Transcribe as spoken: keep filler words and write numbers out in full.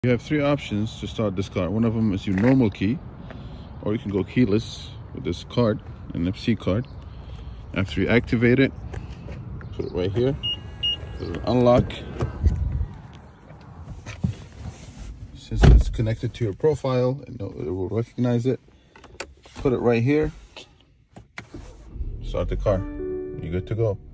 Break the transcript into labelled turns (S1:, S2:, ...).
S1: You have three options to start this car. One of them is your normal key, or you can go keyless with this card, an N F C card. After you activate it, put it right here, it'll unlock. Since it's connected to your profile, it will recognize it. Put it right here, start the car, you're good to go.